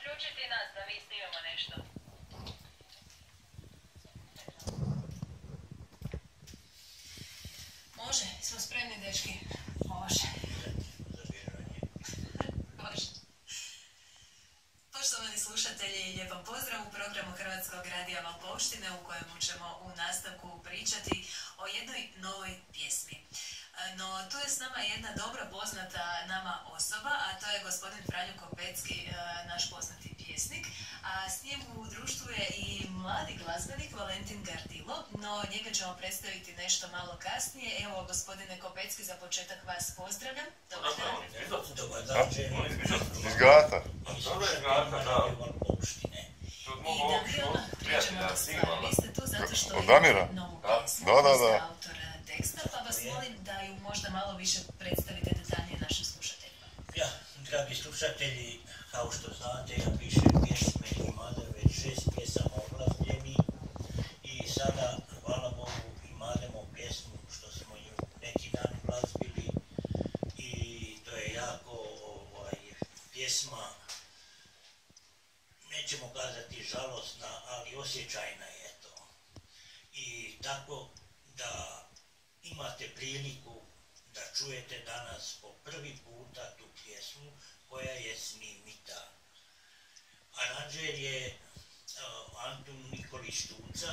uključiti nas da mi snimamo nešto. Može, smo spremni, dečki. Može. Može. Poštovani slušatelji, lijepan pozdrav u programu Hrvatskog radija Valpovštine u kojemu ćemo u nastavku pričati o jednoj novoj pjesmi. No, tu je s nama jedna dobro poznata nama osoba, a to je gospodin Franjo Kopecki, naš poznati pjesnik. A s njim u društvu je i mladi glazbenik Valentin Gardilo, no njega ćemo predstaviti nešto malo kasnije. Evo, gospodine Kopecki, za početak vas pozdravljam. Dobar dan. Dobar dan, Iz Gata. Dobro je Gata, da. I da mi odmah pričamo o stvari. Vi ste tu zato što Od Damira? imate novu pjesmu, Da. vi ste autor teksta, pa vas molim da ju možda malo više predstavite detaljnije našim slušateljima. Ja, dragi slušatelji, kao što znate, ja pišem pjesme i mada već 6 pjesama oglazljeni i sada, hvala Bogu, imademo pjesmu što smo ju neki dan glazbili i to je jako pjesma, nećemo kazati žalosna, ali osjećajna je to. I tako da imate priliku da čujete danas po prvi puta tu pjesmu koja je snimita. Aranžer je Antun Nikolić Tuca,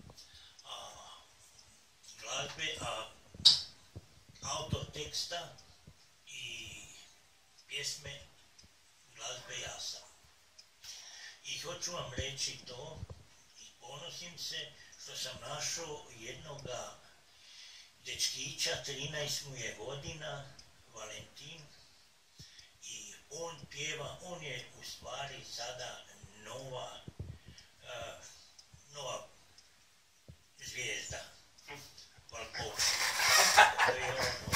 glazbe, autor teksta i pjesme glazbe ja sam. I hoću vam reći to i ponosim se što sam našao jednoga dečkića, 13 mu je godina, Valentin, i on pjeva, on je u stvari sada nova zvijezda Valpovštine. To je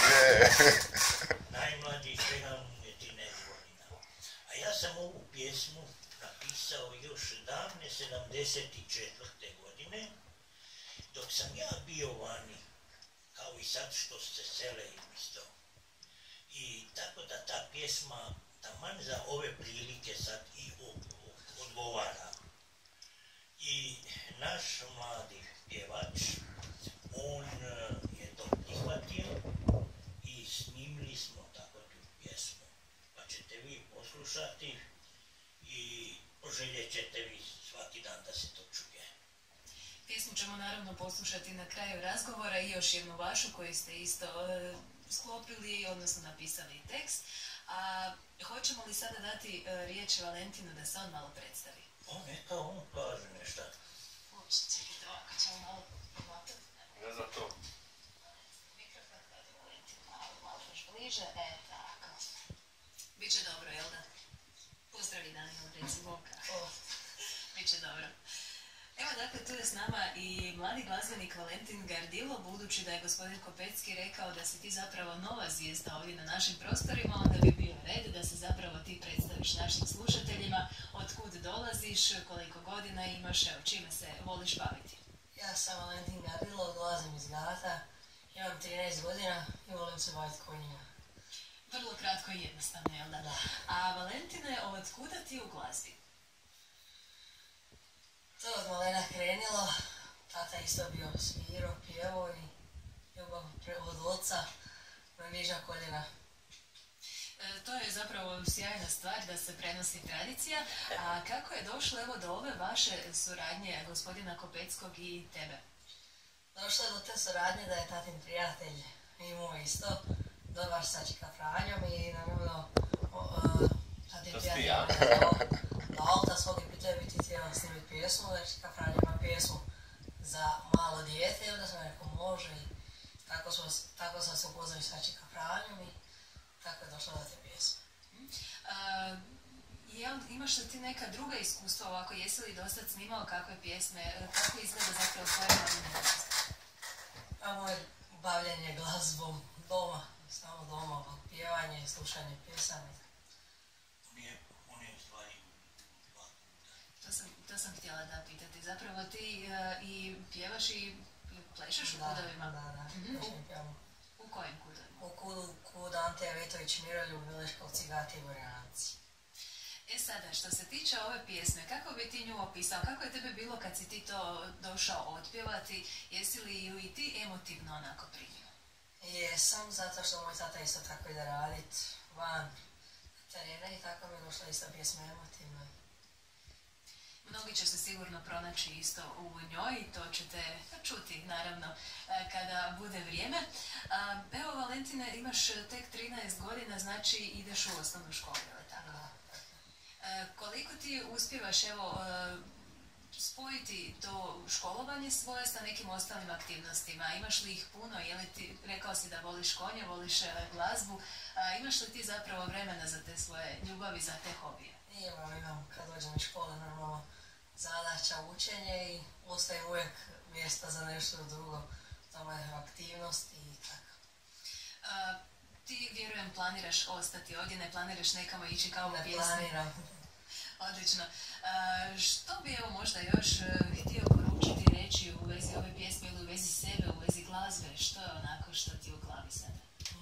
najmlađi, svega mu je 13 godina. A ja sam ovu pjesmu napisao još davne 74. godine, dok sam ja bio vani, kao i sad što se sele isto. I tako da ta pjesma taman za ove prilike sad i odgovara. I naš mladi pjevač, on je to prihvatio i snimili smo tako tu pjesmu. Pa ćete vi poslušati i poželjet ćete vi svaki dan da se to čuje. Pjesmu ćemo naravno poslušati na kraju razgovora i još jednu vašu koju ste isto sklopili, odnosno napisali tekst. A hoćemo li sada dati riječ Valentinu da se on malo predstavi? Neka on kaže nešto. Čekajte, ovako ćemo malo pomotati. Ne za to. Mikrofon kada Valentin malo još bliže. Tako. Biće dobro, jel da? Pozdravi Danilo, recimo. Biće dobro. Evo, dakle, tu je s nama i mladi glazbenik Valentin Gardilo. Budući da je gospodin Kopecki rekao da si ti zapravo nova zvijezda ovdje na našim prostorima, onda bi bio red da se zapravo ti predstaviš našim slušateljima, od kud dolaziš, koliko godina imaš, evo, čime se voliš baviti. Ja sam Valentin Gardilo, dolazim iz Gata, imam 13 godina i volim se baviti konjima. Vrlo kratko i jednostavno, jel da? Da. A Valentine, od kuda ti u glazbi? To je od malena krenilo, tata isto bio svirao, pjevao i ljubav od oca na niža koljena. To je zapravo sjajna stvar da se prenosi tradicija. A kako je došlo evo do ove vaše suradnje gospodina Kopeckog i tebe? Došlo je do te suradnje da je tatin prijatelj imao isto, dobar sa Čika Franjom i naravno tatin prijatelj na auta svog i pitao je biti htjela snimiti pjesmu, da Čika Franja ima pjesmu za malo dijete i onda sam rekao može i tako sam se upoznao sa Čika Franjom i tako je došlo do te pjesme. Imaš li ti neka druga iskustva ovako, jesi li dosad snimao kakve pjesme, kako izgleda zapravo tvoje bavljenje? A moje bavljenje glazbom doma, samo doma, pjevanje, slušanje pjesama. On je u stvari To sam htjela da pitati. Zapravo ti i pjevaš i plešeš u kudovima? Da, plešem i pjevam. U kojim kudovima? U kudu Ante Avetović Miroljub, Vileškovci, Gati i Gorjanaci. Sada, što se tiče ove pjesme, kako bi ti nju opisao? Kako je tebe bilo kad si ti to došao otpjevati? Jesi li ju i ti emotivno onako primio? Jesam, zato što moj tata isto tako ide radit van terena i tako mi je došla ista pjesma emotivno. Mnogi će se sigurno pronaći isto u njoj i to ćete čuti, naravno, kada bude vrijeme. Evo, Valentine, imaš tek 13 godina, znači ideš u osnovnu školu, je li tako? Koliko ti uspijevaš, evo, spojiti to školovanje svoje sa nekim ostalim aktivnostima? Imaš li ih puno? Je li ti, rekao si da voliš konje, voliš glazbu, imaš li ti zapravo vremena za te svoje ljubavi, za te hobije? Imam, kad dođem iz škole, normalno zadaća, učenje i ostaje uvijek mjesta za nešto drugo, tamo je aktivnost i tako. Ti, vjerujem, planiraš ostati ovdje, ne planiraš nekamo ići kao pjesnik? Ne planiram. Odlično. Što bi evo možda još htio poručiti, reći u vezi ove pjesme ili u vezi sebe, u vezi glazbe? Što je onako što ti u glavi sada?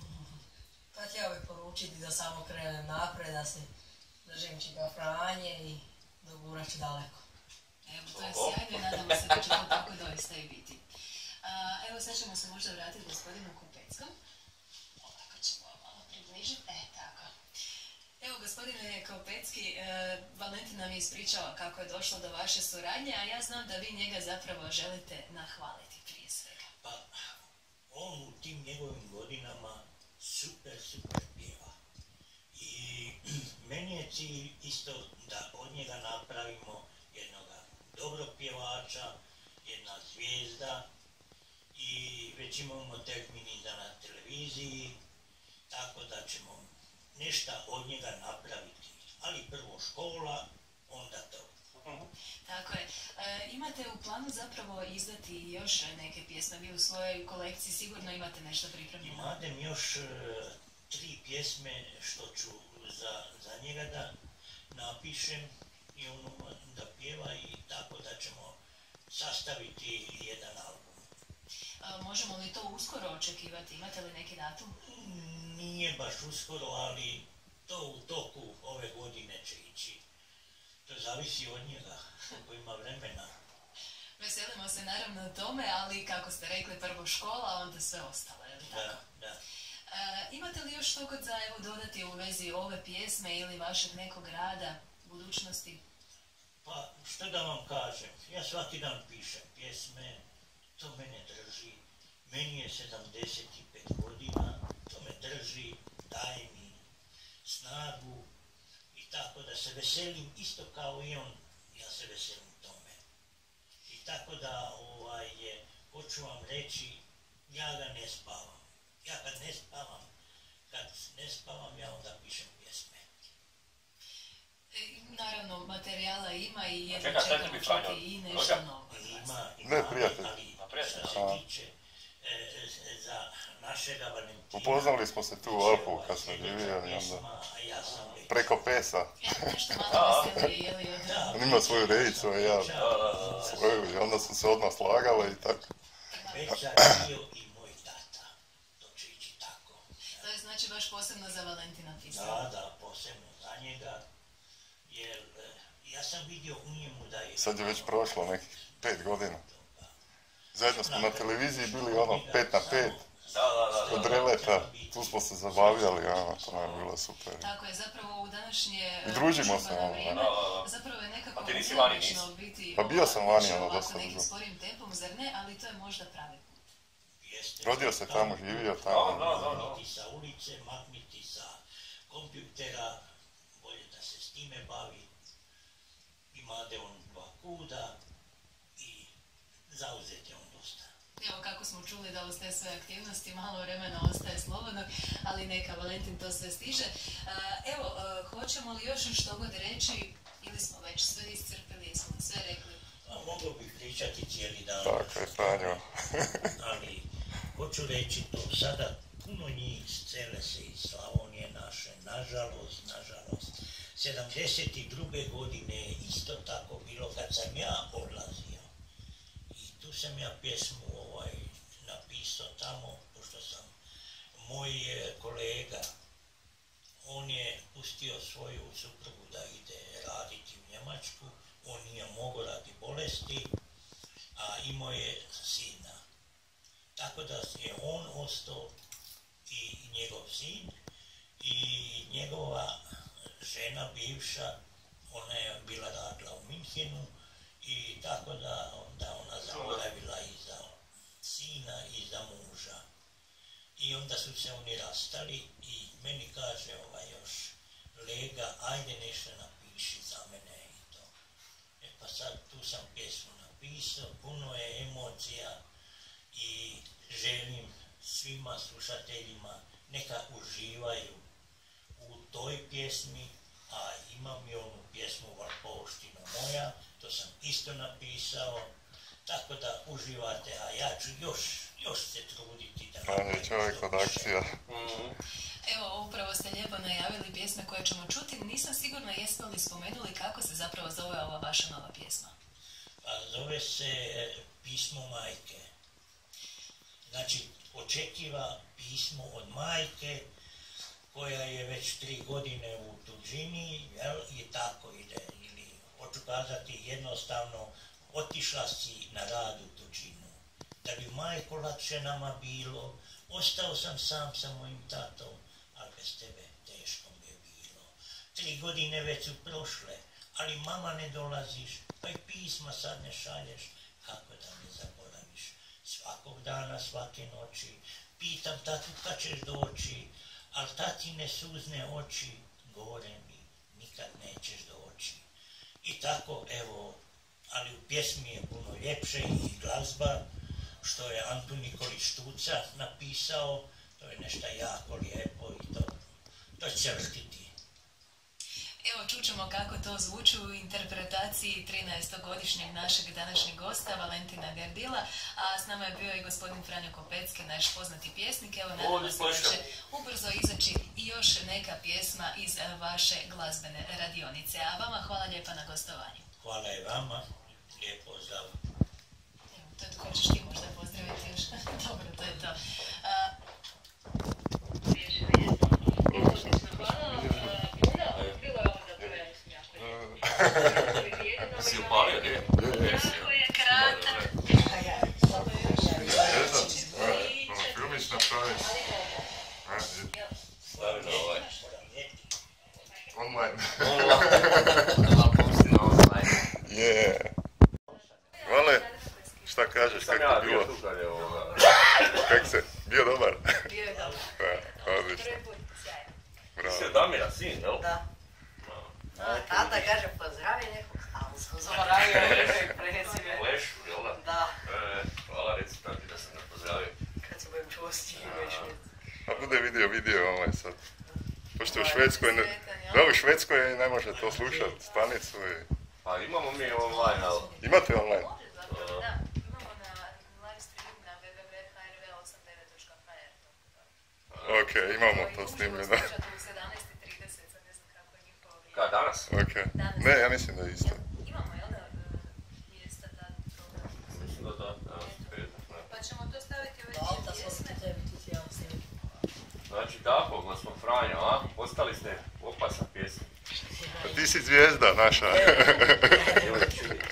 Pa htio bih poručiti da samo krenem napred, da se držim Čika Franje i dogurat ću daleko. Evo, to je sjajno i nadamo se da će to tako doista i biti. Evo, sad ćemo se možda vratiti gospodinu Kopeckom. Ovako ćemo malo približiti. Tako. Evo, gospodine Kopecki, Valentin nam je ispričao kako je došlo do vaše suradnje, a ja znam da vi njega zapravo želite nahvaliti prije svega. Pa, on u tim njegovim godinama super pjeva. I meni je cilj isto da od njega napravimo jednog dobrog pjevača, jedna zvijezda i već imamo termini na televiziji, tako da ćemo nešto od njega napraviti. Ali prvo škola, onda to. Tako je. Imate u planu zapravo izdati još neke pjesme? Vi u svojoj kolekciji sigurno imate nešto pripremljeno. Imam još 3 pjesme što ću za njega da napišem i ono da pjeva i tako da ćemo sastaviti jedan album. Možemo li to uskoro očekivati? Imate li neki datum? Nije baš uskoro, ali to u toku ove godine će ići. To zavisi od njega, koliko ima vremena. Veselimo se naravno tome, ali kako ste rekli, prvo škola, onda sve ostalo, je li tako? Da. Imate li još što god za dodati u vezi ove pjesme ili vašeg nekog rada, budućnosti? Pa, što da vam kažem, ja svaki dan pišem pjesme, to mene drži, meni je 75 godina, to me drži, daje mi snagu i tako da se veselim isto kao i on, ja se veselim tome. I tako da, hoću vam reći, ja ga ne spavam. Ja kad ne spavam, ja onda pišem pjesme. Naravno, materijala ima i jedno čekamo čuti i nešto novo. Ima, prijatelj. Ali što se tiče za našega Valentina... Upoznali smo se tu u Alpu kad smo živjeli, onda preko pesa. Nešto malo veselije, je li od... On ima svoju rejicu, a ja svoju, i onda su se odmah slagale i tako. Veća je bio i moj tata, to će ići tako. To je znači baš posebno za Valentina pisao? Da, posebno za njega, jer ja sam vidio u njemu da je... Sad je već prošlo nekih 5 godina. Zajedno smo na televiziji bili 5 na 5. Od releta, tu smo se zabavljali, to nam je bilo super. Tako je, zapravo u današnje... I družimo se, zapravo je nekako... A ti nisi vani nisi? Pa bio sam vani, dosta nekim dugo. sporim tempom, zar ne? Ali to je možda pravi put. Rodio se tamo, živio tamo. Maknuti sa ulice, maknuti sa kompjutera, bolje da se s time bavi. Imate on 2 kuda i zauzeti on dosta. Evo kako smo čuli da ostaje sve aktivnosti, malo vremena ostaje slobodno, ali neka Valentin to sve stiže. Evo, hoćemo li još što god reći ili smo već sve iscrpili, jesmo sve rekli? Mogao bih pričati cijeli dan. Tako je, Franjo. Ali hoću reći to, sada puno njih scele se iz Slavonije naše, nažalost. 72. godine je isto tako bilo kad sam ja odlazio. I tu sam ja pjesmu napisao tamo, pošto sam moj kolega, on je pustio svoju suprugu da ide raditi u Njemačku, on nije mogao radi bolesti, a imao je sina. Tako da je on ostao i njegov sin i njegova žena bivša, ona je bila radila u Minhenu i tako da onda ona zaboravila i za sina i za muža. I onda su se oni rastali i meni kaže još Lega, ajde nešto napiši za mene i to. Pa sad tu sam pjesmu napisao, puno je emocija i želim svima slušateljima neka uživaju u toj pjesmi, a imam i onu pjesmu Valpovštino moja, to sam isto napisao, tako da uživate, a ja ću još se truditi da... On je čovjek od akcija. Evo, upravo ste lijepo najavili pjesme koje ćemo čuti. Nisam sigurna jesmo li spomenuli kako se zapravo zove ova vaša nova pjesma. Pa zove se Pismo majke. Znači, očekiva pismo od majke koja je već 3 godine u tuđini, jel, i tako ide. Ili, hoću kazati jednostavno, otišla si na rad u tuđinu. Da bi majko lakše nama bilo, ostao sam sam sa mojim tatom, ali bez tebe teško mi je bilo. 3 godine već su prošle, ali mama ne dolaziš, pa i pisma sad ne šalješ, kako da me zaboraviš. Svakog dana, svake noći, pitam tatu kad ćeš doći, ali tatine suzne oči, govore mi, nikad nećeš doći. I tako, evo, ali u pjesmi je puno ljepše i glazba, što je Antun Nikolić Štuca napisao, to je nešto jako lijepo i to će se vrtiti. Evo, čućemo kako to zvuči u interpretaciji 13-godišnjeg našeg današnjeg gosta, Valentina Gardila, a s nama je bio i gospodin Franjo Kopecki, naš poznati pjesnik. Evo, nadam se da će ubrzo izaći i još neka pjesma iz vaše glazbene radionice. A vama hvala lijepa na gostovanju. Hvala i vama, lijep pozdrav. Evo, to hoćeš ti možda pozdraviti još? Dobro, to je to. Si upalio, nije? Kako je kratak. Filmić napraviš. Stavim na ovaj. Online. Online. Pusti na online. Je. Vale, šta kažeš, kako je bilo? Bio tu kad je ovoga. Kak se? Bio dobar? Bio je dobro. Odlično. Prvi put, sjajno. Bravo. Ti si od Damira sin, jel? Da. Tata kaže pozdravi nekog, ali sam zaboravio ime prezime. Lešu, jel da? Da, Hvala, reci tati da sam ga pozdravio. kad se budem čuo s njim već mi. A bude video online sad. Pošto u Švedskoj ne... Da, u Švedskoj ne može to slušat, stanicu i... Pa imamo mi online, ali... Imate online? Može, zapravo da. Imamo na live stream na www.hrv89.hr. Ok, imamo to snimljeno. Možemo slušati u 17:30, sad ne znam kako je njihovo vrijeme. Kad, danas? Ok. Ne, ja mislim da je isto. Imamo, jel da, mjesta dan program? Mislim da da, danas petak, ne. Pa ćemo to staviti ove Da, da dvije smo pjesme. ti tebi tu cijelo snimiti. Znači tako, gospod Franjo, a? Ostali ste opasan pjesma. A ti si zvijezda naša. Evo je čini.